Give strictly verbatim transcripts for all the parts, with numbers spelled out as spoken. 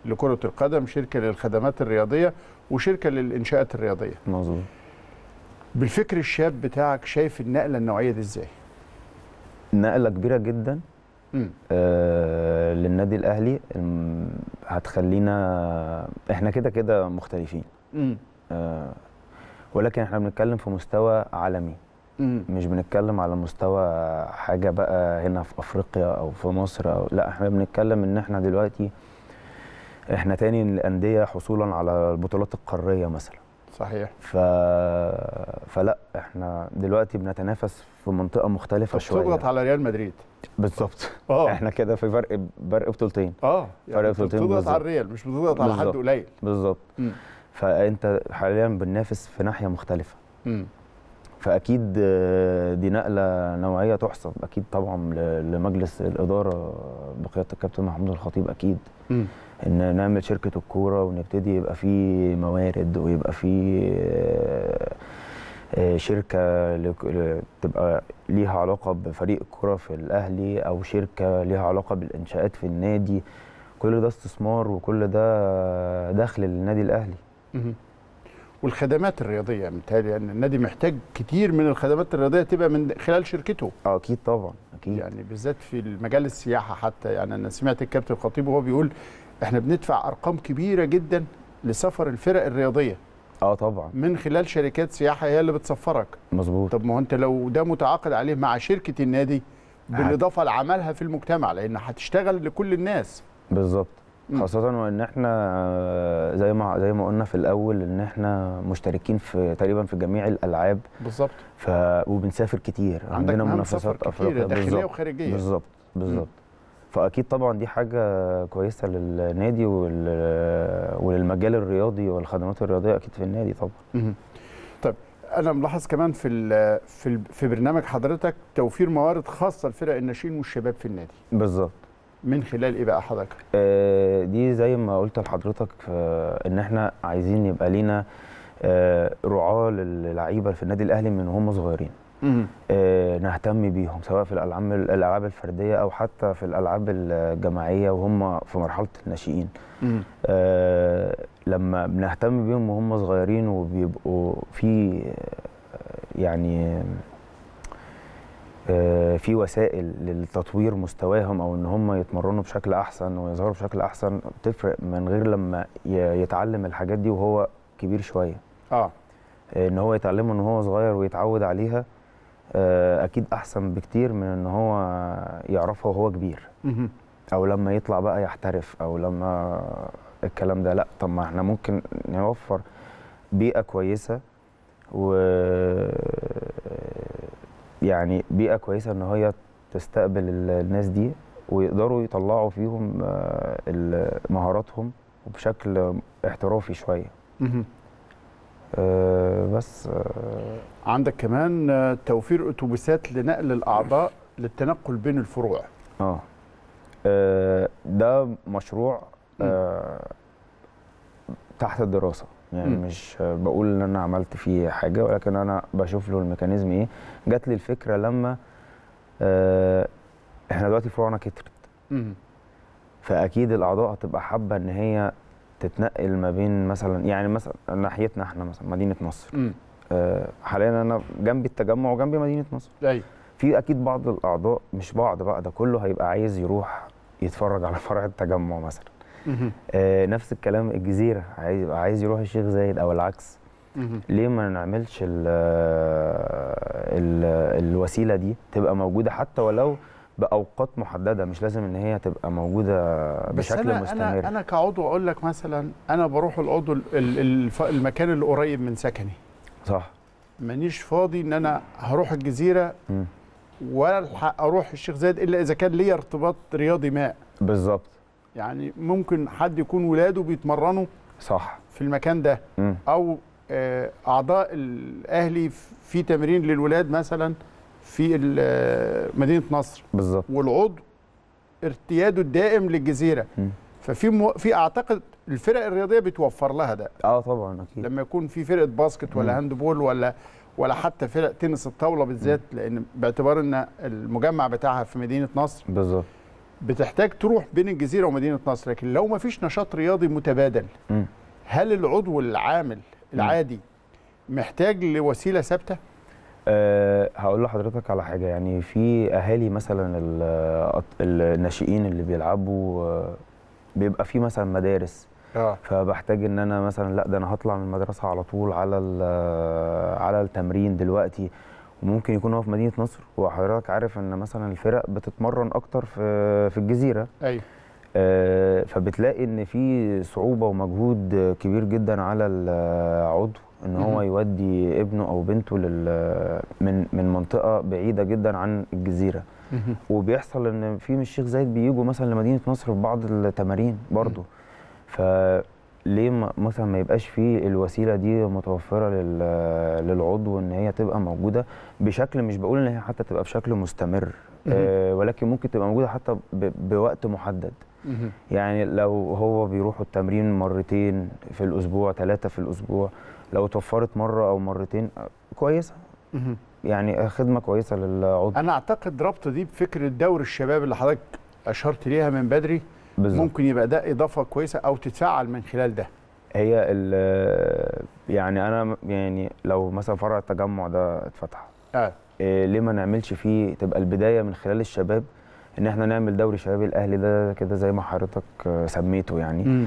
لكرة القدم، شركة للخدمات الرياضية، وشركة للإنشاءات الرياضية. مظبوط. بالفكر الشاب بتاعك شايف النقلة النوعية دي ازاي؟ نقلة كبيرة جدا آه للنادي الأهلي، هتخلينا احنا كده كده مختلفين. آه ولكن احنا بنتكلم في مستوى عالمي. مم. مش بنتكلم على مستوى حاجة بقى هنا في أفريقيا أو في مصر أو لا، احنا بنتكلم إن احنا دلوقتي احنا تاني الأندية حصولا على البطولات القارية مثلا. صحيح. ف... فلا احنا دلوقتي بنتنافس في منطقة مختلفة شوية. بتضغط على ريال مدريد. بالظبط. اه احنا كده في فرق فرق بطولتين. اه يعني فرق بطولتين. بتضغط على الريال مش بتضغط على حد قليل. بالظبط. فانت حاليا بننافس في ناحية مختلفة. امم فاكيد دي نقله نوعيه تحسب اكيد طبعا لمجلس الاداره بقياده الكابتن محمود الخطيب اكيد. م. ان نعمل شركه الكوره ونبتدي يبقى في موارد ويبقى في شركه تبقى ليها علاقه بفريق الكوره في الاهلي او شركه ليها علاقه بالانشاءات في النادي. كل ده استثمار وكل ده دخل للنادي الاهلي. م. والخدمات الرياضيه متهيألي يعني النادي محتاج كتير من الخدمات الرياضيه تبقى من خلال شركته. اه اكيد طبعا اكيد. يعني بالذات في المجال السياحه حتى، يعني انا سمعت الكابتن الخطيب وهو بيقول احنا بندفع ارقام كبيره جدا لسفر الفرق الرياضيه. اه طبعا. من خلال شركات سياحه هي اللي بتسفرك. مظبوط. طب ما هو انت لو ده متعاقد عليه مع شركه النادي بالاضافه لعملها في المجتمع، لان هتشتغل لكل الناس. بالظبط. خاصة وان احنا زي ما زي ما قلنا في الاول ان احنا مشتركين في تقريبا في جميع الالعاب. بالظبط. ف وبنسافر كتير، عندنا منافسات افريقيا داخليه وخارجيه. بالظبط بالظبط. فاكيد طبعا دي حاجة كويسة للنادي وال... وللمجال الرياضي والخدمات الرياضية اكيد في النادي طبعا. مم. طيب انا ملاحظ كمان في ال... في ال... في برنامج حضرتك توفير موارد خاصة لفرق الناشئين والشباب في النادي. بالظبط. من خلال ايه بقى حضرتك؟ آه دي زي ما قلت لحضرتك آه ان احنا عايزين يبقى لينا آه رعاة للعيبه في النادي الاهلي من هم صغيرين. آه نهتم بيهم سواء في الالعاب الالعاب الفرديه او حتى في الالعاب الجماعيه وهم في مرحله الناشئين. آه لما بنهتم بيهم وهم صغيرين وبيبقوا في يعني في وسائل للتطوير مستواهم او ان هم يتمرنوا بشكل احسن ويظهروا بشكل احسن، تفرق من غير لما يتعلم الحاجات دي وهو كبير شويه. اه ان هو يتعلمه ان هو صغير ويتعود عليها اكيد احسن بكتير من ان هو يعرفها وهو كبير. او لما يطلع بقى يحترف او لما الكلام ده. لا طب ما احنا ممكن نوفر بيئه كويسه و يعني بيئة كويسة ان هي تستقبل الناس دي ويقدروا يطلعوا فيهم مهاراتهم وبشكل احترافي شوية. أه بس أه عندك كمان توفير اتوبيسات لنقل الاعضاء للتنقل بين الفروع. اه, أه ده مشروع أه تحت الدراسة، يعني م. مش بقول ان انا عملت فيه حاجه ولكن انا بشوف له الميكانيزم ايه. جات لي الفكره لما آه احنا دلوقتي فروعنا كترت، فاكيد الاعضاء هتبقى حابه ان هي تتنقل ما بين مثلا يعني مثلا ناحيتنا احنا مثلا مدينه نصر. آه حاليا انا جنبي التجمع وجنبي مدينه نصر. ايوه. في اكيد بعض الاعضاء مش بعض بقى ده كله هيبقى عايز يروح يتفرج على فرع التجمع مثلا. آه نفس الكلام الجزيره عايز عايز يروح الشيخ زايد او العكس. مه. ليه ما نعملش ال ال الوسيله دي تبقى موجوده حتى ولو باوقات محدده، مش لازم ان هي تبقى موجوده بشكل أنا مستمر. انا انا كعضو اقول لك مثلا انا بروح العضو المكان اللي قريب من سكني. صح. مانيش فاضي ان انا هروح الجزيره م. ولا الحق اروح الشيخ زايد الا اذا كان ليا ارتباط رياضي ما. بالظبط. يعني ممكن حد يكون ولاده بيتمرنوا صح في المكان ده م. او اعضاء الاهلي في تمرين للولاد مثلا في مدينه نصر. بالظبط. والعضو ارتياده الدائم للجزيره. م. ففي مو... في اعتقد الفرق الرياضيه بتوفر لها ده. اه طبعا اكيد. لما يكون في فرقه باسكت ولا هاندبول ولا ولا حتى فرق تنس الطاوله بالذات، م. لان باعتبار ان المجمع بتاعها في مدينه نصر. بالظبط. بتحتاج تروح بين الجزيره ومدينه نصر، لكن لو ما فيش نشاط رياضي متبادل م. هل العضو العامل العادي محتاج لوسيله ثابته؟ أه هقول لحضرتك على حاجه. يعني في اهالي مثلا الناشئين اللي بيلعبوا أه بيبقى في مثلا مدارس، اه فبحتاج ان انا مثلا لا ده انا هطلع من المدرسه على طول على على التمرين دلوقتي، وممكن يكون هو في مدينه نصر، وحضرتك عارف ان مثلا الفرق بتتمرن اكتر في في الجزيره. ايوه. أه فبتلاقي ان في صعوبه ومجهود كبير جدا على العضو ان هو يودي ابنه او بنته لل من من منطقه بعيده جدا عن الجزيره. وبيحصل ان في من الشيخ زايد بييجوا مثلا لمدينه نصر في بعض التمارين برضه. فليه مثلا ما يبقاش في الوسيله دي متوفره للعضو ان هي تبقى موجوده بشكل، مش بقول ان هي حتى تبقى بشكل مستمر، آه ولكن ممكن تبقى موجوده حتى بوقت محدد. يعني لو هو بيروحوا التمرين مرتين في الاسبوع، ثلاثه في الاسبوع، لو توفرت مره او مرتين كويسه، يعني خدمه كويسه للعضو. انا اعتقد ربط دي بفكره دور الشباب اللي حضرتك اشرت ليها من بدري بالزبط. ممكن يبقى ده اضافه كويسه او تتفعل من خلال ده. هي يعني انا يعني لو مثلا فرع التجمع ده اتفتح، اه إيه ليه ما نعملش فيه تبقى البدايه من خلال الشباب، ان احنا نعمل دوري شباب الاهلي ده كده زي ما حضرتك سميته يعني. م.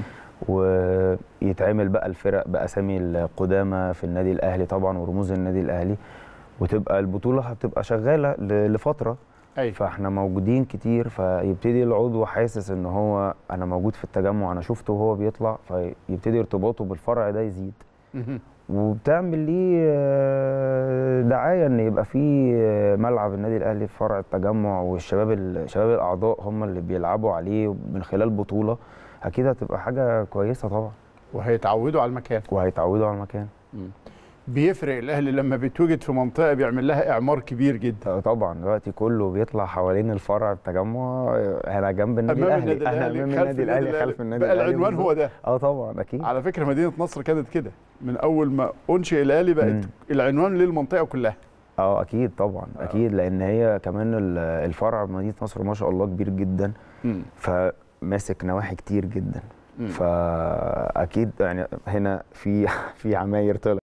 ويتعمل بقى الفرق باسامي القدامى في النادي الاهلي طبعا ورموز النادي الاهلي، وتبقى البطوله هتبقى شغاله لفتره. أي. فاحنا موجودين كتير، فيبتدي العضو حاسس ان هو انا موجود في التجمع، انا شفته وهو بيطلع، فيبتدي ارتباطه بالفرع ده يزيد. وبتعمل ليه دعايه ان يبقى في ملعب النادي الاهلي في فرع التجمع، والشباب الشباب الاعضاء هم اللي بيلعبوا عليه من خلال بطوله، اكيد هتبقى حاجه كويسه طبعا. وهيتعودوا على المكان. وهيتعودوا على المكان. م. بيفرق الاهلي لما بيتوجد في منطقه بيعمل لها اعمار كبير جدا. طبعا دلوقتي كله بيطلع حوالين الفرع التجمع، انا جنب النادي الاهلي، انا امام النادي الاهلي خلف النادي الاهلي. بقى العنوان هو ده. اه طبعا اكيد. على فكره مدينه نصر كانت كده من اول ما انشئ الاهلي، بقت مم. العنوان للمنطقه كلها. اه اكيد طبعا آه. اكيد، لان هي كمان الفرع بمدينه نصر ما شاء الله كبير جدا، مم. فماسك نواحي كتير جدا. مم. فاكيد يعني هنا في في عماير طلع